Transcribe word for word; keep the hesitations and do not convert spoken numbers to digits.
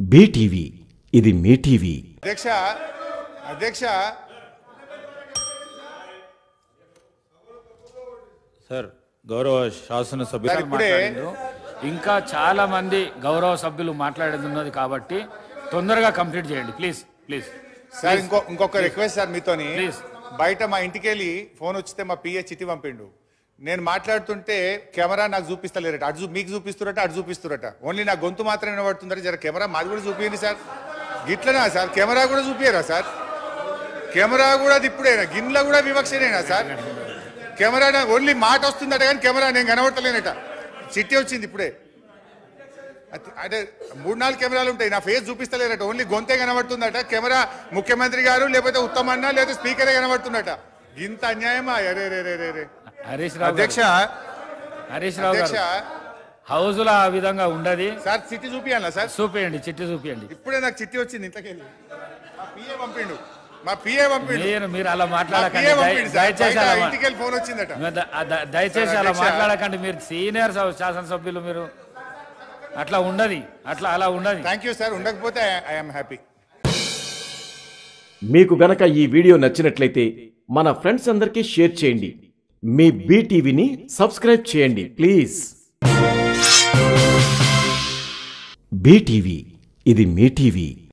BTV ఇది మీ TV. అధ్యక్ష అధ్యక్ష సార్ గౌరవ శాసన సభ్యులు మాట్లాడారు. ఇంకా చాలా మంది గౌరవ సభ్యులు మాట్లాడేది ఉన్నది కాబట్టి తొందరగా కంప్లీట్ చేయండి ప్లీజ్ ప్లీజ్. సార్ ఇంకో ఇంకొక రిక్వెస్ట్ సార్ మీతోని, ప్లీజ్. బయట మా ఇంటికి వెళ్ళి ఫోన్ వచ్చితే మా పిఏ చిట్టి పంపిండు. నేను మాట్లాడుతుంటే కెమెరా నాకు చూపిస్తలేరట, అటు మీకు చూపిస్తురట అటు చూపిస్తురట. ఓన్లీ నా గొంతు మాత్రమే వినబడుతుందట. జర కెమెరా మాది కూడా చూపియండి సార్. గిట్లనా సార్? కెమెరా కూడా చూపియరా సార్? కెమెరా కూడా ఇప్పుడేనా? గిన్నెలో కూడా వివక్షనేనా సార్? కెమెరా ఓన్లీ మాట వస్తుందట కానీ కెమెరా నేను కనబడతలేనట. చిట్టి వచ్చింది ఇప్పుడే. అంటే మూడు నాలుగు కెమెరాలు ఉంటాయి, నా ఫేస్ చూపిస్తలేరట. ఓన్లీ గొంతే కనబడుతుందట. కెమెరా ముఖ్యమంత్రి గారు లేకపోతే ఉత్తమన్న లేకపోతే స్పీకరే కనబడుతుందట. ఇంత అన్యాయమా? అరే రే రే రే హరీష్ రావు అధ్యక్ష హరీష్ రావు గారు హౌస్ లో ఆ విధంగా ఉండదు సార్. చిట్టి చూపియాలా సార్? చూపియండి, చిట్టి చూపియండి. ఇప్పుడే నాకు చిట్టి వచ్చింది ఇంతకెళ్ళి. మా పిఏ పంపిండు మా పిఏ పంపిండు మీరు మీరు అలా మాట్లాడకండి దయచేసి. ఇంటికెళ్ళి ఫోన్ వచ్చిందట. దయచేసి అలా మాట్లాడకండి. మీరు సీనియర్ శాసనసభ్యులు, మీరు అట్లా ఉండదు, అట్లా అలా ఉండదు. Thank you sir. ఉండకపోతే ఐఎమ్ హ్యాపీ. మీకు గనక ఈ వీడియో నచ్చినట్లయితే మన ఫ్రెండ్స్ అందరికీ షేర్ చేయండి. మీ బీటీవీని సబ్స్క్రైబ్ చేయండి ప్లీజ్. బీటీవీ ఇది మీ టీవీ.